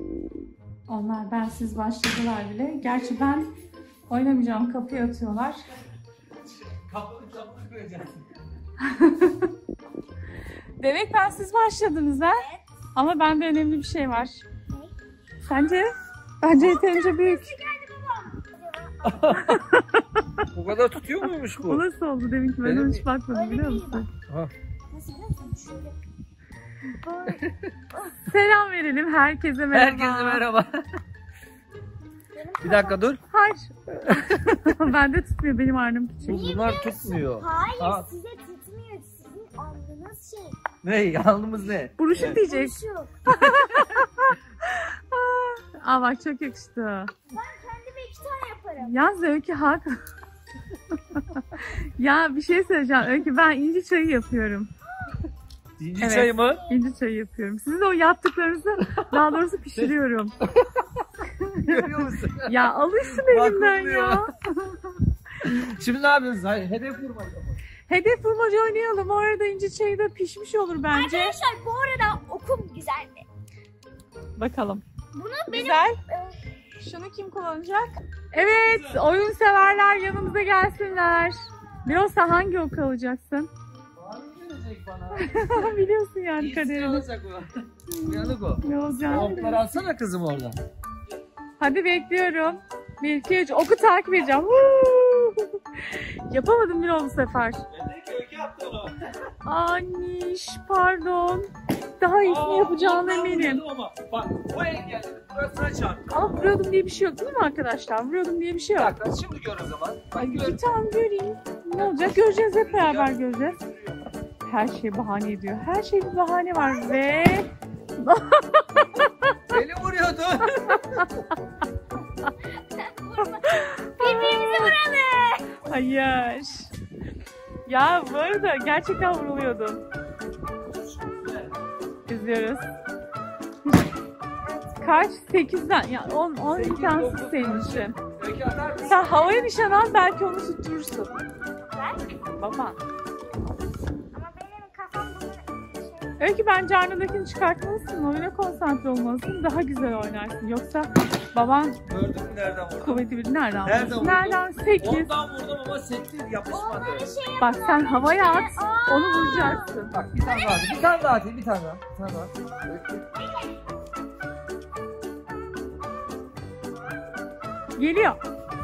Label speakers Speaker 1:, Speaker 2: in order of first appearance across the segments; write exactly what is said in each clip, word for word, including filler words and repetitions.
Speaker 1: Onlar bensiz başladılar bile. Gerçi ben oynamayacağım, kapıya atıyorlar.
Speaker 2: Kapını kapını koyacaksın.
Speaker 1: Demek bensiz başladınız ha?
Speaker 3: Evet.
Speaker 1: Ama bende önemli bir şey var.
Speaker 3: Ne?
Speaker 1: Sence? Bence yeterince büyük.
Speaker 2: Bu kadar tutuyor muymuş bu?
Speaker 1: Bu nasıl oldu deminki? Ben
Speaker 2: Benim
Speaker 1: ona
Speaker 2: mi?
Speaker 1: hiç bakmadım
Speaker 3: Öyle
Speaker 1: biliyor
Speaker 3: değil
Speaker 1: musun?
Speaker 2: Ha.
Speaker 3: Nasıl biliyor musun? Şöyle. Böyle.
Speaker 1: Selam verelim herkese, merhaba.
Speaker 2: Herkese merhaba.
Speaker 3: Benim
Speaker 2: Bir dakika dur.
Speaker 1: Hayır. Bende tutmuyor, benim arnım küçük.
Speaker 2: Bunlar tutmuyor.
Speaker 3: Hayır,
Speaker 2: Aa.
Speaker 3: size tutmuyor. Sizin alnınız şey.
Speaker 2: Ne? Yalnız ne?
Speaker 1: Buruşuk
Speaker 2: Evet.
Speaker 1: diyecek.
Speaker 3: Buruşuk.
Speaker 1: Aa bak çok yakıştı.
Speaker 3: Ben kendime iki tane yaparım.
Speaker 1: Yalnız Öykü hak. Ya bir şey söyleyeceğim Öykü, ben inci çayı yapıyorum.
Speaker 2: İnci
Speaker 1: Evet.
Speaker 2: çayı mı?
Speaker 1: İnci çayı yapıyorum. Sizin o yaptıklarınızı daha doğrusu pişiriyorum.
Speaker 2: Görüyor musun?
Speaker 1: Ya alışsın
Speaker 2: Bak,
Speaker 1: elimden
Speaker 2: kokluyor.
Speaker 1: ya.
Speaker 2: Şimdi ne yapıyorsunuz? Hayır, hedef vurma.
Speaker 1: Hedef bulmaca oynayalım. O arada inci çayı da pişmiş olur bence.
Speaker 3: Arkadaşlar bu arada okum güzeldi.
Speaker 1: Bakalım.
Speaker 3: Bunu benim...
Speaker 1: Güzel.
Speaker 3: e,
Speaker 1: Şunu kim kullanacak? Evet, oyun severler yanımıza gelsinler. Birosa hangi ok alacaksın?
Speaker 2: Abi gelecek bana.
Speaker 1: Biliyorsun yani
Speaker 2: İyisi
Speaker 1: kaderini.
Speaker 2: olacak o. Uyanık o.
Speaker 1: Ne olacağını
Speaker 2: Okları
Speaker 1: biliyorum.
Speaker 2: alsana kızım oradan.
Speaker 1: Hadi bekliyorum. Bir, iki, üç. Oku takip edeceğim. Huu! Yapamadım bir bu sefer.
Speaker 2: Köke yaptı onu.
Speaker 1: Aniş, pardon. Daha iyisini yapacağına eminim.
Speaker 2: Ama bak bu engel burasına çarptı.
Speaker 1: Ama vuruyordum diye bir şey yok değil mi arkadaşlar? Vuruyordum diye bir şey
Speaker 2: Bir
Speaker 1: yok.
Speaker 2: dakika şimdi gör o zaman. Bak
Speaker 1: Ay,
Speaker 2: gör.
Speaker 1: bir tane göreyim. Ne olacak? Göreceğiz, hep beraber göreceğiz. Her şey bahane ediyor. Her şey bir bahane var ve...
Speaker 2: Beni vuruyordu.
Speaker 3: Birbirimize vuralım.
Speaker 1: Hayır. Ya bu arada gerçekten vuruluyordum. İzliyoruz. Kaç? sekizden. Ya on, on imkansız senin için.
Speaker 2: Köke atar mısın?
Speaker 1: Sen havaya nişan al, belki onu tutturursun.
Speaker 3: Ben?
Speaker 1: Baba.
Speaker 3: Ama benim kafam bunu şey...
Speaker 1: Öykü bence Arna'dakini çıkartmalısın. Oyuna konsantre olmalısın. Daha güzel oynarsın. Yoksa baban
Speaker 2: Gördün mü nereden vurdum?
Speaker 1: kuvveti bir nereden
Speaker 2: Nereden
Speaker 1: vursun?
Speaker 2: vurdun?
Speaker 1: Nereden? sekiz.
Speaker 2: Ondan vurdum ama sekti yapışmadı.
Speaker 3: Şey
Speaker 1: Bak sen havaya at. Onu vuracaksın.
Speaker 2: Bak bir tane daha atayım. Bir tane daha atayım. Bir tane daha. Bir tane daha.
Speaker 1: Geliyor.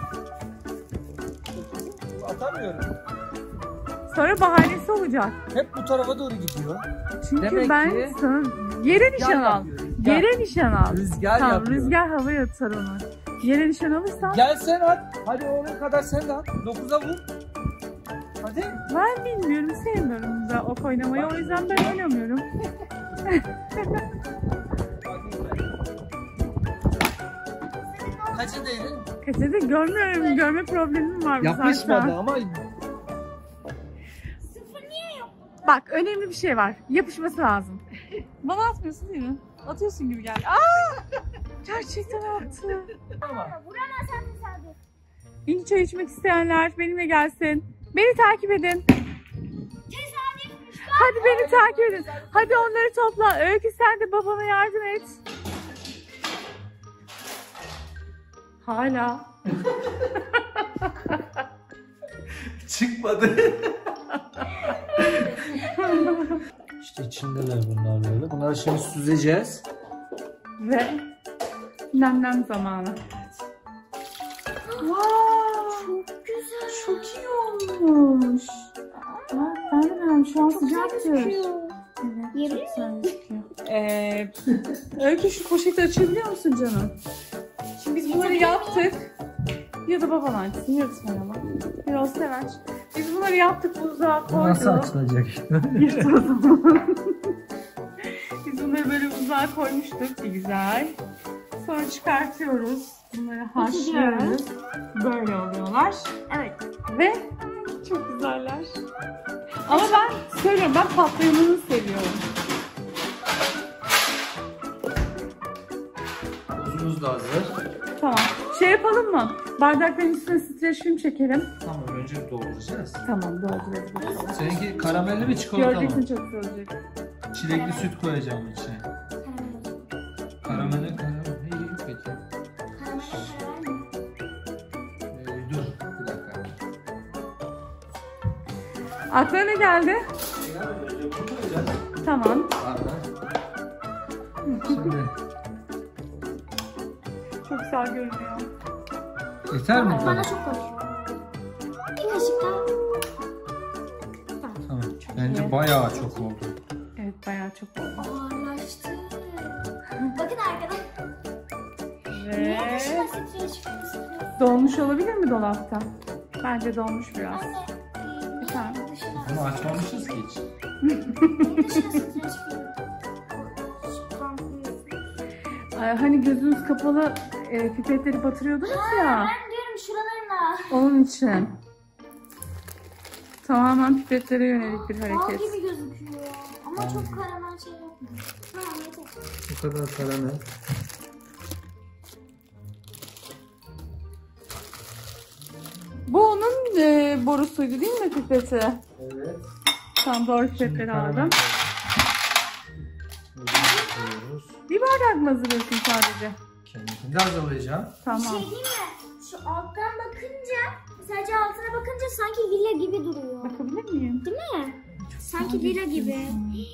Speaker 2: Atamıyorum.
Speaker 1: Sonra bahanesi olacak.
Speaker 2: Hep bu tarafa doğru gidiyor.
Speaker 1: Çünkü
Speaker 2: Demek
Speaker 1: ben
Speaker 2: ki
Speaker 1: sana yere nişan al.
Speaker 2: yapıyor, rüzgar.
Speaker 1: Yere nişan al.
Speaker 2: Rüzgar
Speaker 1: Tamam,
Speaker 2: yapıyor.
Speaker 1: rüzgar havaya atar onu. Yere nişan alırsan
Speaker 2: Gel sen at. Hadi onun kadar sen de at. Dokuza vur. Hadi.
Speaker 1: ben bilmiyorum, sevmiyorum da ok oynamayı. O yüzden ben oynamıyorum.
Speaker 2: Kaçı değdin?
Speaker 1: Kaçırdı, görmüyorum. Görme problemim var bu
Speaker 2: Yapışmadı
Speaker 1: zaten.
Speaker 2: ama
Speaker 3: Sıfır niye yok?
Speaker 1: Bak önemli bir şey var. Yapışması lazım. Bana atmıyorsun değil mi? Atıyorsun gibi geldi. Aa! Gerçekten attı.
Speaker 3: Vuramazsan tesadüf.
Speaker 1: İnci çay içmek isteyenler benimle gelsin. Beni takip edin.
Speaker 3: Tesadüfmüş.
Speaker 1: Hadi beni takip edin. Hadi onları topla. Öykü sen de babana yardım et. Hala.
Speaker 2: çıkmadı. İşte içindeler bunlar böyle. Bunları şimdi süzeceğiz.
Speaker 1: Ve nem nem zamanı. Wow,
Speaker 3: Çok güzel.
Speaker 1: çok iyi olmuş. Aa, ben de beğendim. Şu an sıcaktır. Evet,
Speaker 3: Yemin
Speaker 1: çok güzel gözüküyor. Ee, Öykü şu poşeti açabiliyor musun canım? Şimdi biz bunları yaptık. Ya da baban açsın, yırtmayalım. Biraz sever. Biz bunları yaptık, buzluğa koyduk.
Speaker 2: Nasıl açılacak?
Speaker 1: Yırt o zaman. Biz bunları böyle buzluğa koymuştuk. Bir güzel. Sonra çıkartıyoruz. Bunları haşlıyoruz. Böyle oluyorlar.
Speaker 3: Evet.
Speaker 1: Ve çok güzeller. Ama ben söylüyorum, ben patlayanını seviyorum.
Speaker 2: Buzumuz da hazır.
Speaker 1: Tamam. Şey yapalım mı? Bardakların üstüne streç film çekelim.
Speaker 2: Tamam önce dolduracağız.
Speaker 1: Tamam, doldururuz bakalım.
Speaker 2: Seninki karamelli mi çikolata
Speaker 1: Göreceksin,
Speaker 2: mı?
Speaker 1: çok güzel olacak.
Speaker 2: Çilekli süt koyacağım içine. Karamelli karamel.
Speaker 1: Aklına ne geldi?
Speaker 2: Önce bunu koyacağız.
Speaker 1: Tamam.
Speaker 2: Pardon. Şimdi
Speaker 1: Çok güzel görünüyor.
Speaker 2: yeter mi bu
Speaker 3: Bana
Speaker 2: kadar?
Speaker 3: çok koy. Bir kaşık daha.
Speaker 2: Tamam. Bence bayağı çok oldu.
Speaker 1: Evet, bayağı çok oldu.
Speaker 3: Ağırlaştı. Bakın arkadaşlar.
Speaker 1: Ve
Speaker 3: Niye dışına streç fırlatıyorsun?
Speaker 1: dolmuş olabilir mi dolapta? Bence dolmuş biraz.
Speaker 3: Anne.
Speaker 1: Efendim?
Speaker 3: e, Dışına.
Speaker 2: Bunu açmamışız ki hiç.
Speaker 3: Niye dışına streç fırlatıyorsun?
Speaker 1: Ay, hani gözünüz kapalı e, pipetleri batırıyordunuz ya.
Speaker 3: Ben diyorum şuralarına.
Speaker 1: Onun için. Tamamen pipetlere yönelik bir
Speaker 3: Bal
Speaker 1: hareket.
Speaker 3: gibi gözüküyor. Ama çok karamel şey yapmıyor. Tamam yeter.
Speaker 2: Bu kadar karamel.
Speaker 1: Bu onun e, borusuydu değil mi pipeti?
Speaker 2: Evet.
Speaker 1: Tamam, doğru
Speaker 2: Şimdi
Speaker 1: pipetleri
Speaker 2: karamel
Speaker 1: aldım.
Speaker 2: koyuyoruz.
Speaker 1: Bir bardak mı hazırlıyorsun sadece?
Speaker 2: Kendimkini de hazırlayacağım.
Speaker 3: Bir
Speaker 1: Tamam.
Speaker 3: şey değil mi? Şu alttan bakınca, sadece altına bakınca sanki villa gibi duruyor.
Speaker 1: Bakabilir miyim?
Speaker 3: Değil mi? Sanki villa gibi.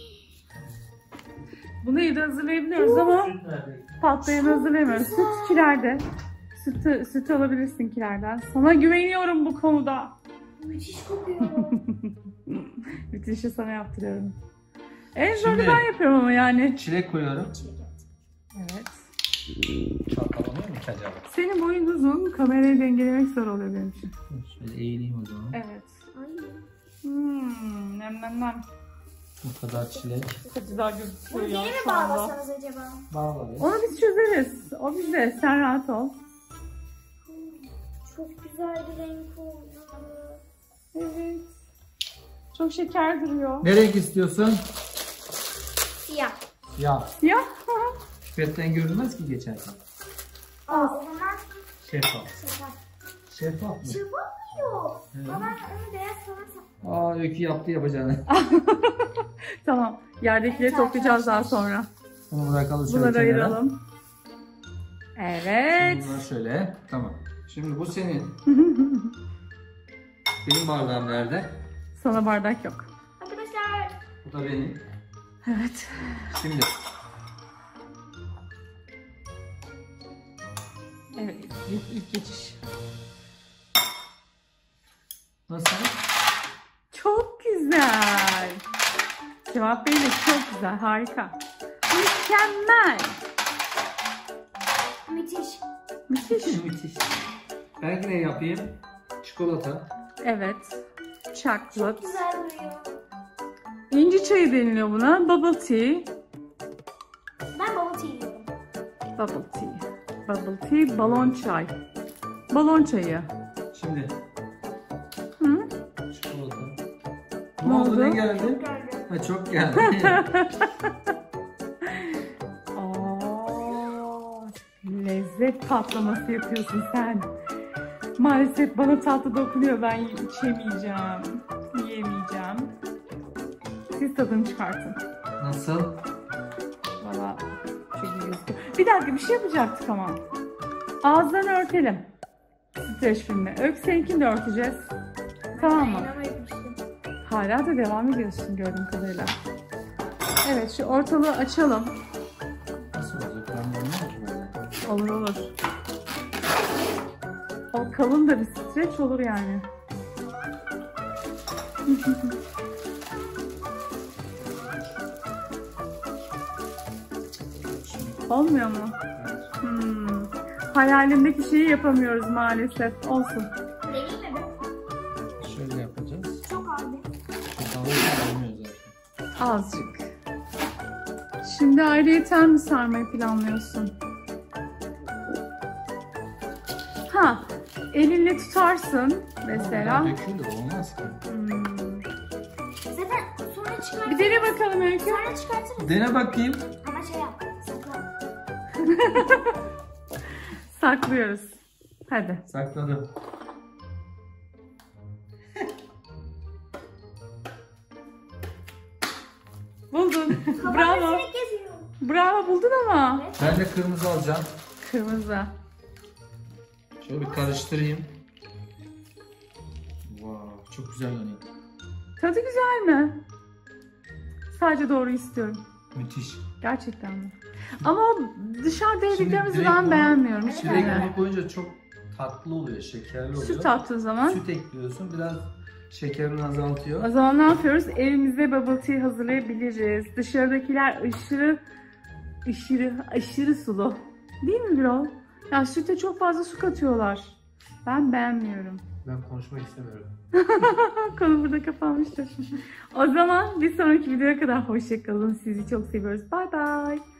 Speaker 1: Bunu iyi de hazırlayabiliyoruz ama
Speaker 2: Süt nerede?
Speaker 1: patlayanı hazırlayamıyoruz. Süt kilerde. Sütü, sütü alabilirsin kilerden. Sana güveniyorum bu konuda.
Speaker 3: Müthiş kokuyor.
Speaker 1: Bütün işi sana yaptırıyorum. En zoru
Speaker 2: Şimdi-
Speaker 1: ben yapıyorum ama yani.
Speaker 2: Çilek koyuyorum.
Speaker 1: Evet.
Speaker 2: Çalkalanıyor mu ki acaba?
Speaker 1: Senin boyun uzun, kamerayı dengelemek zor oluyor benim için.
Speaker 2: Şöyle eğileyim o zaman.
Speaker 1: Evet.
Speaker 3: Ay.
Speaker 1: Hmm, nem nem nem.
Speaker 2: Bu kadar çilek.
Speaker 1: Çok güzel
Speaker 3: Bunu
Speaker 1: gözüküyor
Speaker 3: geri
Speaker 1: ya
Speaker 3: mi
Speaker 1: şu anda.
Speaker 3: bağlasanız acaba?
Speaker 2: Bağlayalım.
Speaker 1: Onu biz çözeriz. O bizde. Sen rahat ol.
Speaker 3: Çok güzel bir renk oldu.
Speaker 1: Evet. Çok şeker duruyor.
Speaker 2: Ne renk istiyorsun?
Speaker 3: Siyah.
Speaker 2: Ya.
Speaker 1: Ya.
Speaker 2: Pipetten görünmez ki geçerken.
Speaker 3: Aa, o zaman
Speaker 2: Şeffaf.
Speaker 3: şeffaf.
Speaker 2: Şeffaf mı?
Speaker 3: Şeffaf mı yok?
Speaker 2: Evet.
Speaker 3: Babam onu beyaz sanırsam.
Speaker 2: Aa Öykü yaptı yapacağını.
Speaker 1: Tamam. Yerdekileri
Speaker 3: Evet,
Speaker 1: toplayacağız daha
Speaker 3: arkadaşlar.
Speaker 1: sonra.
Speaker 2: Bunu bırakalım şöyle
Speaker 1: Bunları
Speaker 2: kenara.
Speaker 1: ayıralım. Evet.
Speaker 2: Bunlar şöyle. Tamam. Şimdi bu senin. Benim bardağım nerede?
Speaker 1: Sana bardak yok.
Speaker 3: Arkadaşlar.
Speaker 2: Bu da benim.
Speaker 1: Evet.
Speaker 2: Şimdi
Speaker 1: Evet. İlk, ilk geçiş.
Speaker 2: nasıl?
Speaker 1: Çok güzel. Cevap Bey de çok güzel. Harika. Mükemmel.
Speaker 3: Müthiş.
Speaker 1: Müthiş.
Speaker 2: Müthiş. Ben yine yapayım. Çikolata.
Speaker 1: Evet. Chocolate.
Speaker 3: Güzel duruyor.
Speaker 1: İnci çayı deniliyor buna. Bubble tea.
Speaker 3: Ben bubble tea yiyorum.
Speaker 1: Bubble tea. Bubble tea. Balon çay. Balon çayı.
Speaker 2: Şimdi
Speaker 1: Hı?
Speaker 2: çikolata.
Speaker 1: Ne
Speaker 2: Ne oldu?
Speaker 1: oldu?
Speaker 2: Ne geldi?
Speaker 3: Gördüm.
Speaker 2: Ha çok geldi.
Speaker 1: Aa, lezzet patlaması yapıyorsun sen. Maalesef bana tatlı dokunuyor. Ben içemeyeceğim. Yiyemeyeceğim. Siz tadını çıkartın.
Speaker 2: Nasıl?
Speaker 1: Valla çok iyi gözüküyor. Bir dakika, bir şey yapacaktık ama. Ağızlarını örtelim. Streç filmi. Öykü de örteceğiz. Tamam mı?
Speaker 3: Ben yapmıştım.
Speaker 1: Hala da devam ediyorsun gördüğüm kadarıyla. Evet, şu ortalığı açalım.
Speaker 2: Nasıl olacak? Ben bilmiyorum ki böyle.
Speaker 1: Olur olur. O kalın da bir streç olur yani. Olmuyor mu? Hmm. Hayalimdeki şeyi yapamıyoruz maalesef. Olsun.
Speaker 3: Deneyim mi ben?
Speaker 2: Şöyle yapacağız.
Speaker 3: Çok abi.
Speaker 2: Çok alırsa olmuyor zaten.
Speaker 1: Azıcık. Şimdi ayrıyeten mi sarmayı planlıyorsun? Ha, elinle tutarsın mesela.
Speaker 2: Ama dökülür olmaz ki.
Speaker 1: Hmm.
Speaker 3: Zaten sonra çıkartırız.
Speaker 1: Bir dene bakalım Öykü.
Speaker 3: Sonra çıkartırız.
Speaker 2: Dene bakayım.
Speaker 3: Ama şey yap. Sakla.
Speaker 1: Saklıyoruz. Hadi.
Speaker 2: Sakladım.
Speaker 1: Buldun.
Speaker 3: Bravo.
Speaker 1: Bravo.
Speaker 3: Geziyor.
Speaker 1: Bravo, buldun ama.
Speaker 2: Ben de kırmızı alacağım.
Speaker 1: Kırmızı.
Speaker 2: Şöyle bir karıştırayım. Wow, çok güzel yanıyor.
Speaker 1: Tadı güzel mi? Sadece doğru istiyorum.
Speaker 2: Müthiş.
Speaker 1: Gerçekten mi? Ama o dışarıda yediklerimizi
Speaker 2: direkt
Speaker 1: ben
Speaker 2: bunu-
Speaker 1: beğenmiyorum. Hiç
Speaker 2: Direkt
Speaker 1: beğenmiyorum.
Speaker 2: bunu koyunca çok tatlı oluyor, şekerli oluyor.
Speaker 1: Süt attığı zaman.
Speaker 2: Süt ekliyorsun, biraz şekerini azaltıyor.
Speaker 1: O zaman ne yapıyoruz? Evimizde bubble tea hazırlayabiliriz. Dışarıdakiler aşırı, aşırı, aşırı sulu. Değil mi Birol? Ya süte çok fazla su katıyorlar. Ben beğenmiyorum.
Speaker 2: Ben konuşmak istemiyorum.
Speaker 1: Konu burada kapanmıştır. O zaman bir sonraki videoya kadar hoşça kalın. Sizi çok seviyoruz. Bye bye.